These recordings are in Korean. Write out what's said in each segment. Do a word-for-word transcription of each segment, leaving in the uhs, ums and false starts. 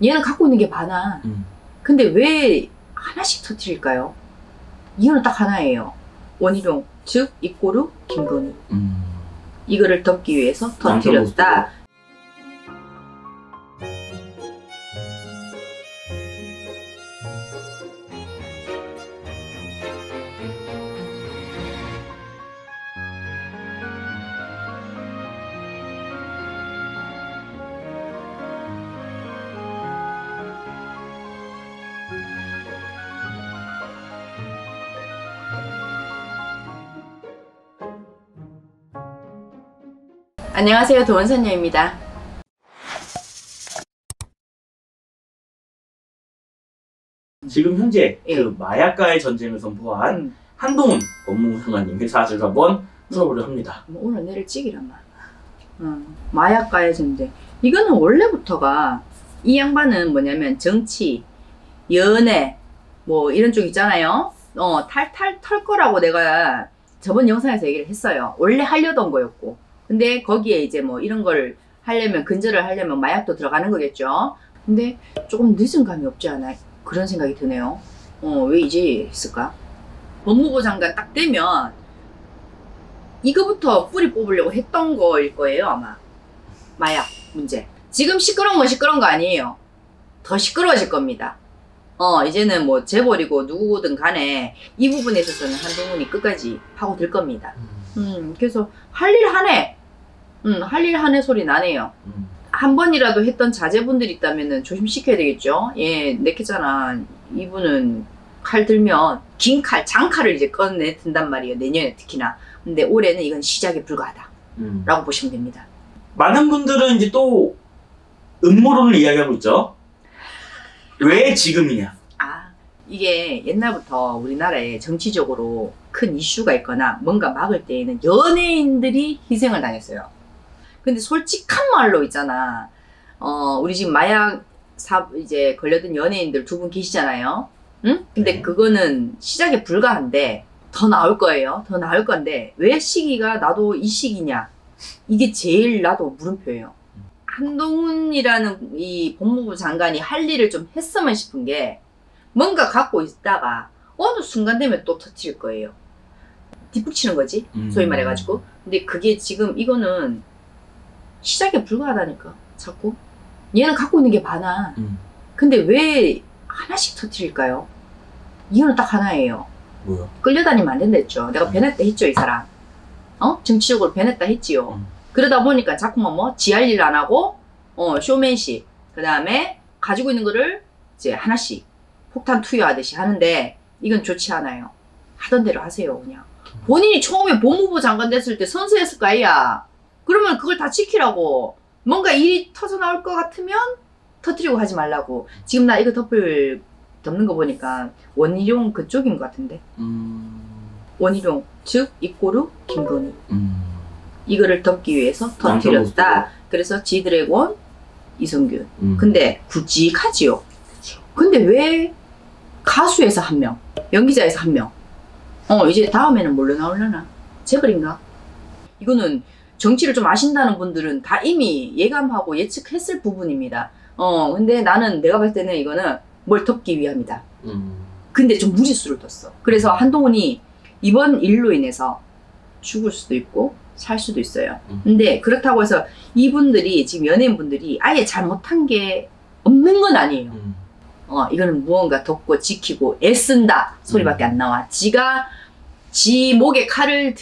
얘는 갖고 있는 게 많아. 음. 근데 왜 하나씩 터뜨릴까요? 이유는 딱 하나예요. 원희룡, 즉 이꼬르 김건희. 음. 이거를 덮기 위해서 터뜨렸다. 안녕하세요, 도원선녀입니다. 지금 현재 예. 그 마약과의 전쟁을 선포한 음. 한동훈 법무부 장관님의 사실을 한번 풀어보려 합니다. 뭐 오늘 내를 찍이란말. 음. 마약과의 전쟁. 이거는 원래부터가 이 양반은 뭐냐면 정치, 연애 뭐 이런 쪽 있잖아요. 어 탈탈 털 거라고 내가 저번 영상에서 얘기를 했어요. 원래 하려던 거였고. 근데 거기에 이제 뭐 이런 걸 하려면 근절을 하려면 마약도 들어가는 거겠죠. 근데 조금 늦은 감이 없지 않아? 그런 생각이 드네요. 어, 왜 이제 했을까? 법무부 장관 딱 되면 이거부터 뿌리 뽑으려고 했던 거일 거예요, 아마. 마약 문제. 지금 시끄러운 건 시끄러운 거 아니에요. 더 시끄러워질 겁니다. 어, 이제는 뭐 재벌이고 누구든 간에 이 부분에 있어서는 한동훈이 끝까지 파고들 겁니다. 음, 그래서 할 일 하네. 음, 할 일 하네 소리 나네요. 음. 한 번이라도 했던 자제분들이 있다면 조심시켜야 되겠죠. 예, 내키잖아. 이분은 칼 들면 긴 칼, 장칼을 이제 꺼내 든단 말이에요. 내년에 특히나. 근데 올해는 이건 시작에 불과하다. 음. 라고 보시면 됩니다. 많은 분들은 이제 또 음모론을 이야기하고 있죠. 왜 지금이냐? 아, 이게 옛날부터 우리나라에 정치적으로 큰 이슈가 있거나 뭔가 막을 때에는 연예인들이 희생을 당했어요. 근데 솔직한 말로 있잖아. 어, 우리 지금 마약 사, 이제 걸려든 연예인들 두 분 계시잖아요. 응? 근데 네. 그거는 시작에 불과한데 더 나올 거예요. 더 나올 건데 왜 시기가 나도 이 시기냐? 이게 제일 나도 물음표예요. 한동훈이라는 이 법무부 장관이 할 일을 좀 했으면 싶은 게 뭔가 갖고 있다가 어느 순간 되면 또 터뜨릴 거예요. 뒷북치는 거지. 음. 소위 말해가지고. 근데 그게 지금 이거는 시작에 불과하다니까. 자꾸. 얘는 갖고 있는 게 많아. 음. 근데 왜 하나씩 터뜨릴까요? 이유는 딱 하나예요. 뭐야? 끌려다니면 안 된다 했죠. 내가 변했다 했죠, 이 사람. 어? 정치적으로 변했다 했지요. 음. 그러다 보니까 자꾸만 뭐 지할 일 안 하고 어 쇼맨십 그 다음에 가지고 있는 거를 이제 하나씩 폭탄 투여하듯이 하는데 이건 좋지 않아요. 하던 대로 하세요. 그냥 본인이 처음에 법무부 장관 됐을 때 선수했을 거 아니야. 그러면 그걸 다 지키라고. 뭔가 일이 터져 나올 것 같으면 터뜨리고 하지 말라고. 지금 나 이거 덮을 덮는 거 보니까 원희룡 그쪽인 것 같은데. 음. 원희룡 즉 이꼬르 김건희. 음. 이거를 덮기 위해서 터뜨렸다. 그래서 지드래곤 이성균. 음. 근데 굵직하지요. 그쵸. 근데 왜 가수에서 한 명, 연기자에서 한 명. 어 이제 다음에는 뭘로 나오려나? 재벌인가? 이거는 정치를 좀 아신다는 분들은 다 이미 예감하고 예측했을 부분입니다. 어 근데 나는 내가 봤을 때는 이거는 뭘 덮기 위함이다. 음. 근데 좀 무리수를 뒀어. 그래서 한동훈이 이번 일로 인해서 죽을 수도 있고 살 수도 있어요. 음. 근데 그렇다고 해서 이분들이 지금 연예인분들이 아예 잘못한 게 없는 건 아니에요. 음. 어 이거는 무언가 덮고 지키고 애쓴다 소리밖에 음. 안 나와. 지가 지 목에 칼을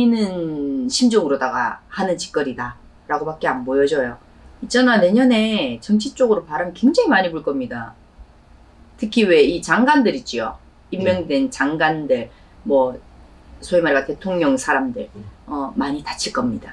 들이대미는 심정으로다가 하는 짓거리다 라고 밖에 안 보여져요. 있잖아, 내년에 정치 쪽으로 바람 굉장히 많이 불 겁니다. 특히 왜 이 장관들 있지요. 임명된 장관들 뭐 소위 말해 대통령 사람들 어, 많이 다칠 겁니다.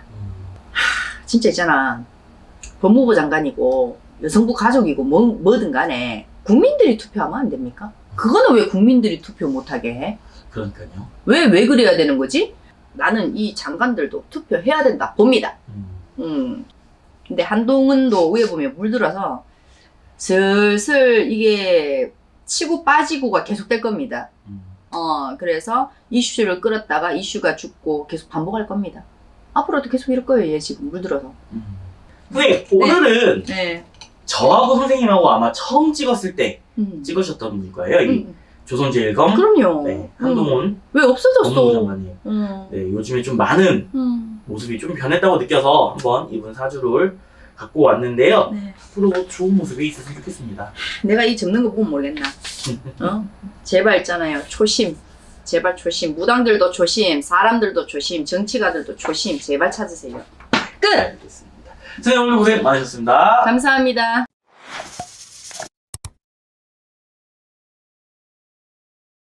하, 진짜 있잖아. 법무부 장관이고 여성부 가족이고 뭐, 뭐든 간에 국민들이 투표하면 안 됩니까? 그거는 왜 국민들이 투표 못하게 해? 그러니까요. 왜, 왜 그래야 되는 거지? 나는 이 장관들도 투표해야 된다 봅니다. 음. 음. 근데 한동훈도 위에 보면 물들어서 슬슬 이게 치고 빠지고가 계속될 겁니다. 음. 어, 그래서 이슈를 끌었다가 이슈가 죽고 계속 반복할 겁니다. 앞으로도 계속 이럴 거예요, 얘 지금 물들어서. 음. 선생님, 오늘은 네. 저하고 선생님하고 아마 처음 찍었을 때 음. 찍으셨던 분일 거예요. 이 음. 조선제일검. 그럼요. 네, 한동훈 음. 왜 없어졌어? 법무부 장관님. 음. 네, 요즘에 좀 많은 음. 모습이 좀 변했다고 느껴서 한번 이분 사주를 갖고 왔는데요. 네. 앞으로 좋은 모습이 있었으면 좋겠습니다. 내가 이 접는 거 보면 모르겠나? 어? 제발 있잖아요. 초심. 제발 초심. 무당들도 초심. 사람들도 초심. 정치가들도 초심. 제발 찾으세요. 끝! 알겠습니다. 선생님 오늘 고생 많으셨습니다. 감사합니다.